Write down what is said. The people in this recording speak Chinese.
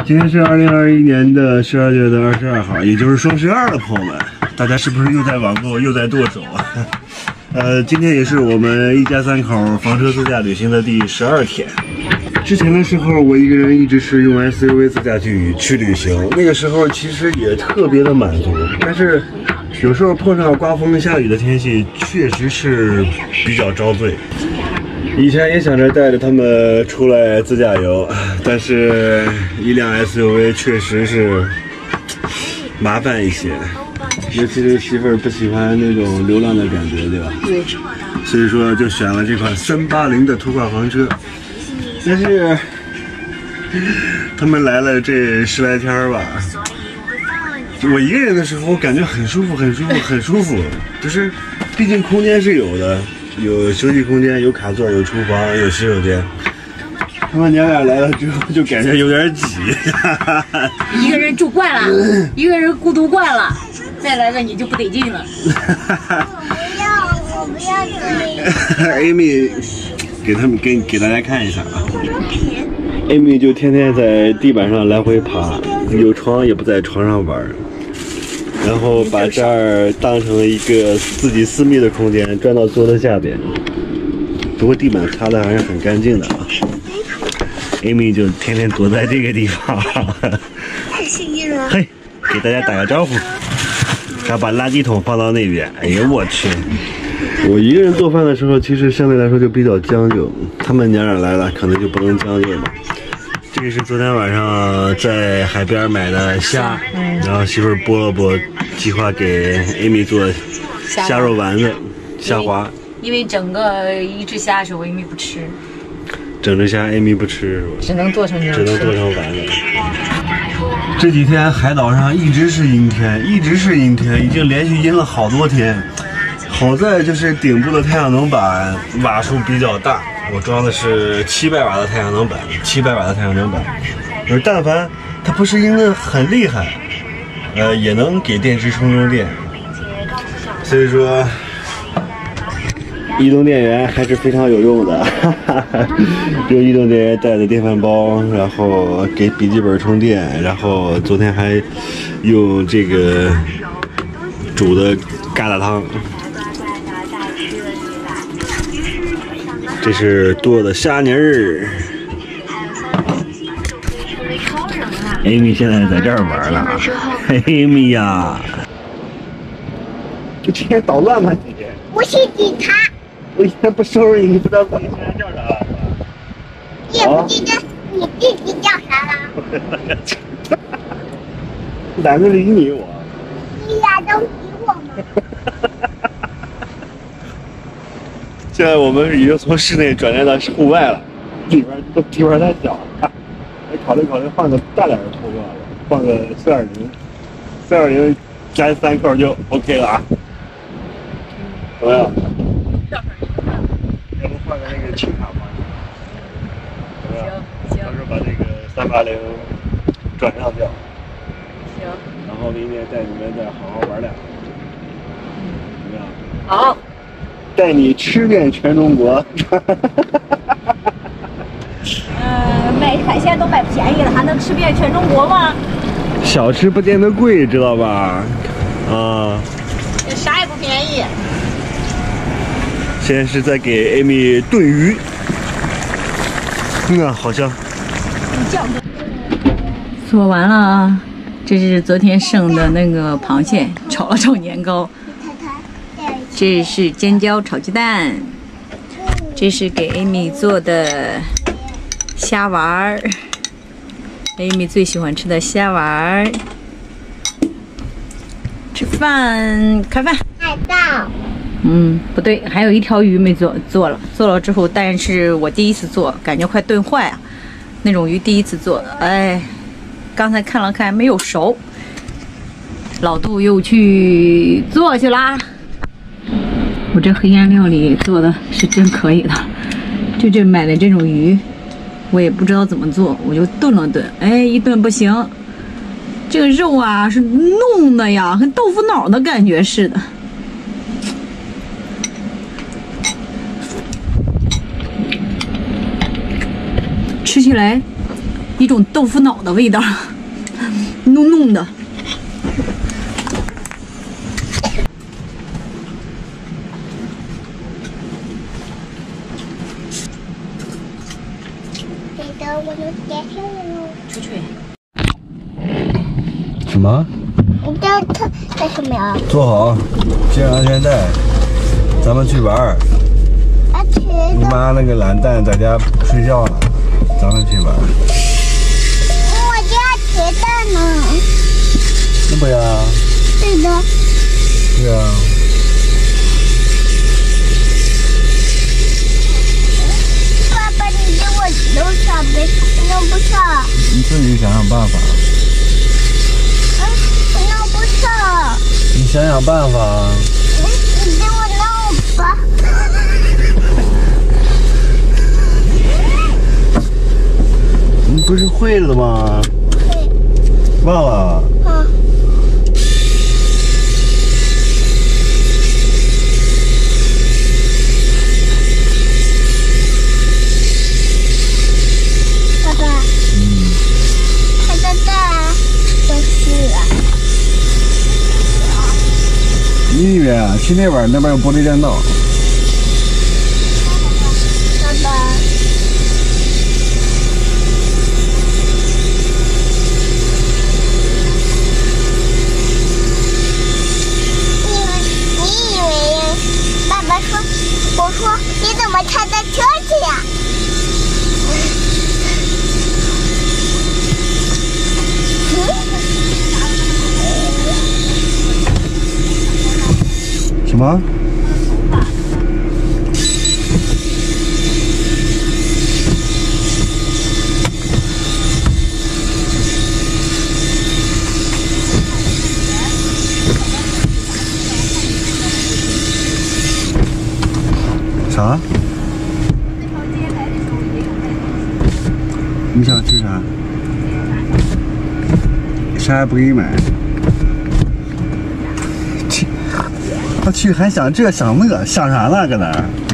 今天是2021年的12月22号，也就是双十二了，朋友们，大家是不是又在网购又在剁手啊？今天也是我们一家3口房车自驾旅行的第12天。之前的时候，我一个人一直是用 SUV 自驾去旅行，那个时候其实也特别的满足，但是有时候碰上刮风下雨的天气，确实是比较遭罪。以前也想着带着他们出来自驾游，但是一辆 SUV 确实是麻烦一些，尤其是媳妇儿不喜欢那种流浪的感觉，对吧？对。所以说就选了这款380的途观房车，但是他们来了这10来天吧，我一个人的时候，我感觉很舒服，很舒服，很舒服。就是毕竟空间是有的。有休息空间，有卡座，有厨房，有洗手间。他们娘俩来了之后就感觉有点挤， 一个人住惯了，一个人孤独惯了，再来个你就不得劲了。 我不要这个。 Amy， 给大家看一下啊。Amy 就天天在地板上来回爬，有床也不在床上玩。然后把这儿当成一个自己私密的空间，钻到桌子下边。不过地板擦的还是很干净的啊。Amy 就天天躲在这个地方， 太幸运了。 嘿，给大家打个招呼。然后把垃圾桶放到那边。哎呀，我去！我一个人做饭的时候，其实相对来说就比较将就。他们娘俩来了，可能就不能将就了。这个是昨天晚上在海边买的虾，然后媳妇儿剥了剥，计划给 Amy 做虾肉丸子、虾滑。 因为整个一只虾的时候，Amy 不吃， 整只虾 Amy 不吃， 只能做成丸子。 这几天海岛上一直是阴天，已经连续阴了好多天。好在就是顶部的太阳能板瓦数比较大。我装的是700瓦的太阳能板，而但凡它不是阴的很厉害，也能给电池充电。所以说，移动电源还是非常有用的。用移动电源带着电饭煲，然后给笔记本充电，然后昨天还用这个煮的疙瘩汤。这是剁的虾泥儿。Amy 现在在这儿玩了。Amy 呀，就今天捣乱吗？姐姐。 我是警察。 我以前不收拾你，不知道自己现在叫啥了。 也不记得你自己叫啥了。 懒得理你我。 你俩都理我吗？ 现在我们已经从室内转战到户外了，里边地方太小了，考虑换个大点的途观，换个420，420加3扣就 OK 了啊。怎么样？要不换个那个轻卡吗？怎么样？行。到时候把这个380转让掉。 行。 然后明年带你们再好好玩2个。怎么样？ 好。 带你吃遍全中国。 卖海鲜都卖便宜了，还能吃遍全中国吗？ 小吃不见得贵，知道吧？啊， 啥也不便宜。 现在是在给 Amy 炖鱼，好香。 做完了啊，这是昨天剩的那个螃蟹，炒了炒年糕。这是尖椒炒鸡蛋，这是给 Amy 做的虾丸儿 ，Amy 最喜欢吃的虾丸儿。吃饭，开饭。 海盗。 不对，还有一条鱼没做了之后，但是我第一次做，感觉快炖坏啊，那种鱼第一次做，哎，刚才看了看没有熟，老杜又去做去啦。我这黑暗料理做的是真可以的，就这买的这种鱼，我也不知道怎么做，我就炖了炖，哎，一炖不行，这个肉啊是弄的呀，跟豆腐脑的感觉似的。吃起来一种豆腐脑的味道，浓浓的。 这个我都结束了。 吹吹。 什么？ 你这特干什么呀？ 坐好，系上安全带，咱们去玩儿。 啊，吃你的。 妈那个懒蛋在家睡觉呢，咱们去玩儿。 我家吃的呢。 那不呀？ 对的。 对啊。 爸爸，你给我弄上呗，我弄不上。 你自己想想办法。 我弄不上。 你想想办法。 你给我弄吧。 你不是会了吗？ 对。 忘了。 嗯。爸爸。他在这儿就是啊。 你以为啊，去那边那边有玻璃栈道。 爸爸。你以为爸爸说，我说你怎么开在车去呀？ 什么？啥？你想吃啥？啥也不给你买。他去还想这想那，想啥呢？搁那儿？